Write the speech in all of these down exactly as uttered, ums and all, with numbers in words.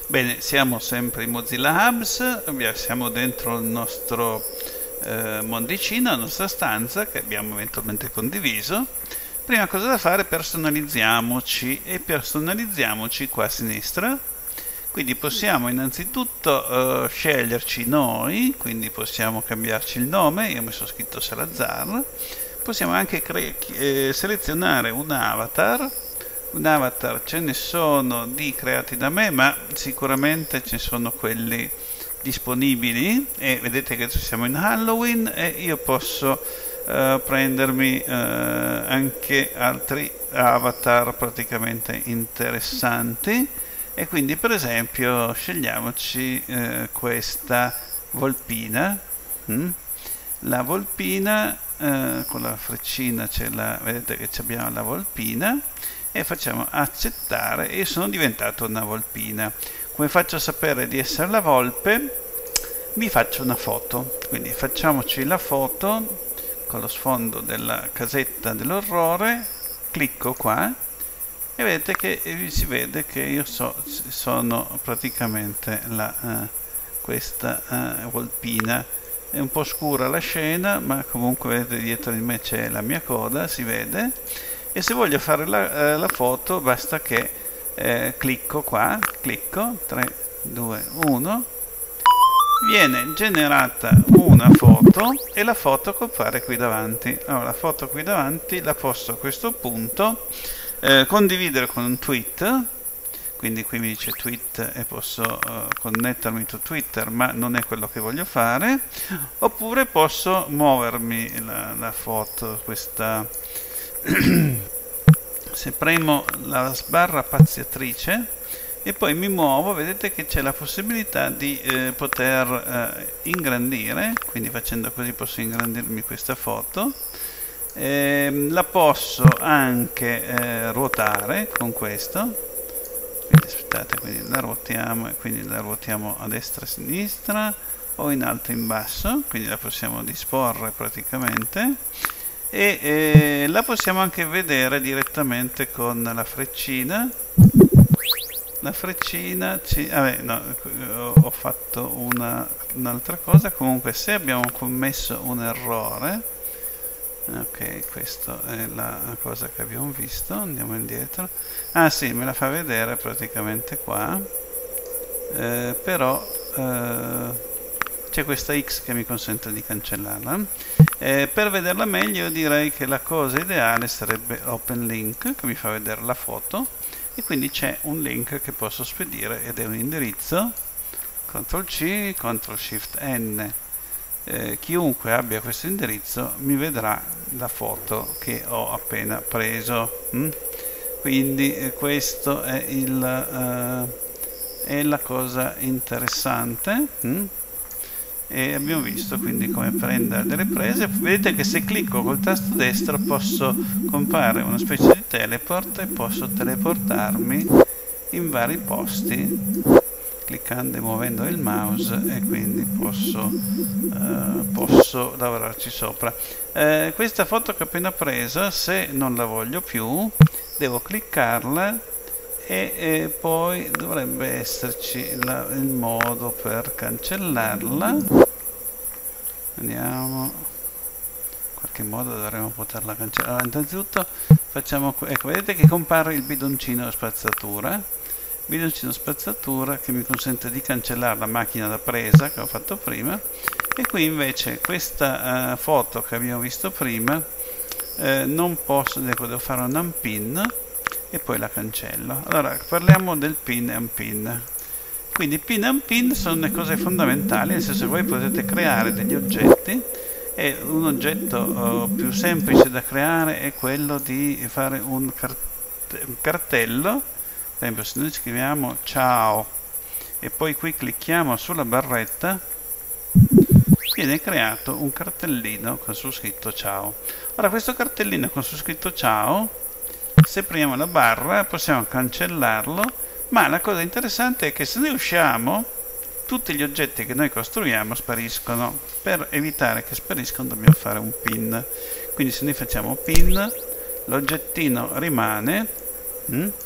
Bene, siamo sempre in Mozilla Hubs, siamo dentro il nostro eh, mondicino, la nostra stanza che abbiamo eventualmente condiviso. Prima cosa da fare, personalizziamoci e personalizziamoci qua a sinistra. Quindi possiamo innanzitutto eh, sceglierci noi, quindi possiamo cambiarci il nome, io mi sono scritto Salazar. Possiamo anche eh, selezionare un avatar. Un avatar ce ne sono di creati da me, ma sicuramente ce ne sono quelli disponibili, e vedete che siamo in Halloween e io posso uh, prendermi uh, anche altri avatar praticamente interessanti, e quindi per esempio scegliamoci uh, questa volpina. mm? La volpina uh, con la freccina, c'è la, vedete che abbiamo la volpina, e facciamo accettare e sono diventato una volpina. Come faccio a sapere di essere la volpe? Vi faccio una foto, quindi facciamoci la foto con lo sfondo della casetta dell'orrore, clicco qua e vedete che si vede che io so, sono praticamente la, uh, questa uh, volpina. È un po' scura la scena, ma comunque vedete dietro di me c'è la mia coda, si vede. E se voglio fare la, eh, la foto basta che eh, clicco qua, clicco, tre, due, uno, viene generata una foto e la foto compare qui davanti. Allora la foto qui davanti la posso a questo punto eh, condividere con un tweet, quindi qui mi dice tweet e posso uh, connettermi su Twitter, ma non è quello che voglio fare, oppure posso muovermi la, la foto, questa... Se premo la sbarra spaziatrice e poi mi muovo, vedete che c'è la possibilità di eh, poter eh, ingrandire, quindi facendo così posso ingrandirmi questa foto. Eh, la posso anche eh, ruotare con questo, quindi aspettate, quindi la ruotiamo e quindi la ruotiamo a destra e a sinistra o in alto e in basso, quindi la possiamo disporre praticamente. E eh, la possiamo anche vedere direttamente con la freccina. La freccina ci... Vabbè, no, ho fatto un'altra cosa. Comunque, se abbiamo commesso un errore, ok, questa è la cosa che abbiamo visto, andiamo indietro. Ah sì, me la fa vedere praticamente qua, eh, però eh, c'è questa X che mi consente di cancellarla. Eh, per vederla meglio direi che la cosa ideale sarebbe Open Link, che mi fa vedere la foto, e quindi c'è un link che posso spedire ed è un indirizzo, control C, control shift N. Eh, chiunque abbia questo indirizzo mi vedrà la foto che ho appena preso. mm? Quindi eh, questo è, il, eh, è la cosa interessante. mm? E abbiamo visto quindi come prendere delle prese. Vedete che se clicco col tasto destro posso compare una specie di teleport e posso teleportarmi in vari posti cliccando e muovendo il mouse, e quindi posso, uh, posso lavorarci sopra. Uh, questa foto che ho appena preso, se non la voglio più, devo cliccarla e, e poi dovrebbe esserci la, il modo per cancellarla. Andiamo, in qualche modo dovremo poterla cancellare. Allora, innanzitutto facciamo, ecco, vedete che compare il bidoncino spazzatura, bidoncino spazzatura che mi consente di cancellare la macchina da presa che ho fatto prima, e qui invece questa uh, foto che abbiamo visto prima eh, non posso, devo fare un unpin e poi la cancello. Allora parliamo del pin e unpin. Quindi pin e unpin sono le cose fondamentali, nel senso che voi potete creare degli oggetti, e un oggetto uh, più semplice da creare è quello di fare un, cart un cartello. Per esempio, se noi scriviamo ciao e poi qui clicchiamo sulla barretta, viene creato un cartellino con su scritto ciao. Ora questo cartellino con su scritto ciao, se premiamo la barra possiamo cancellarlo, ma la cosa interessante è che se noi usciamo tutti gli oggetti che noi costruiamo spariscono. Per evitare che spariscano dobbiamo fare un pin, quindi se noi facciamo pin l'oggettino rimane, mm?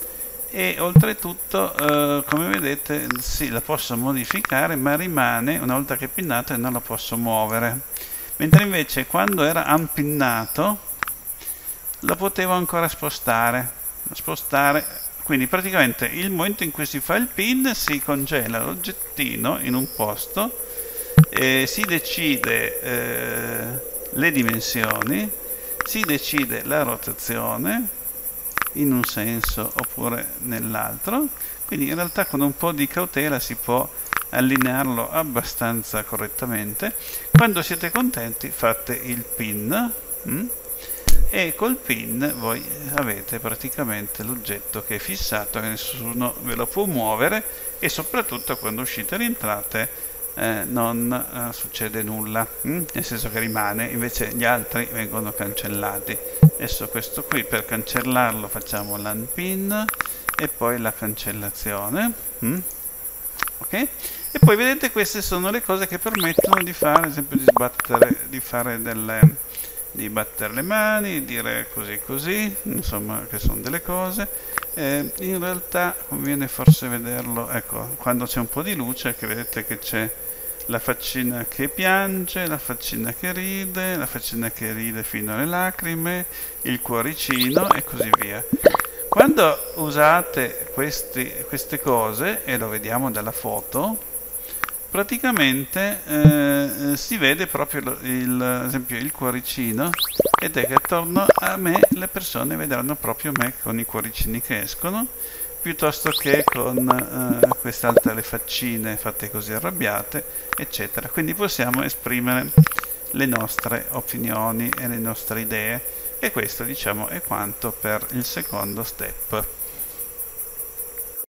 e oltretutto eh, come vedete sì, la posso modificare, ma rimane una volta che è pinnato e non la posso muovere, mentre invece quando era unpinnato lo potevo ancora spostare spostare quindi praticamente il momento in cui si fa il pin si congela l'oggettino in un posto e si decide eh, le dimensioni, si decide la rotazione in un senso oppure nell'altro, quindi in realtà con un po' di cautela si può allinearlo abbastanza correttamente. Quando siete contenti fate il pin hm? e col pin voi avete praticamente l'oggetto che è fissato, che nessuno ve lo può muovere, e soprattutto quando uscite e rientrate eh, non eh, succede nulla, hm? nel senso che rimane, invece gli altri vengono cancellati. Adesso questo qui, per cancellarlo facciamo l'unpin e poi la cancellazione, hm? ok? E poi vedete, queste sono le cose che permettono di fare, ad esempio di sbattere, di fare delle di battere le mani, dire così così, insomma, che sono delle cose. Eh, in realtà conviene forse vederlo, ecco, quando c'è un po' di luce, che vedete che c'è la faccina che piange, la faccina che ride, la faccina che ride fino alle lacrime, il cuoricino e così via. Quando usate questi, queste cose, e lo vediamo dalla foto, praticamente eh, si vede proprio lo, il, ad esempio il cuoricino, ed è che attorno a me le persone vedranno proprio me con i cuoricini che escono, piuttosto che con eh, queste altre faccine fatte così arrabbiate, eccetera. Quindi possiamo esprimere le nostre opinioni e le nostre idee, e questo, diciamo, è quanto per il secondo step.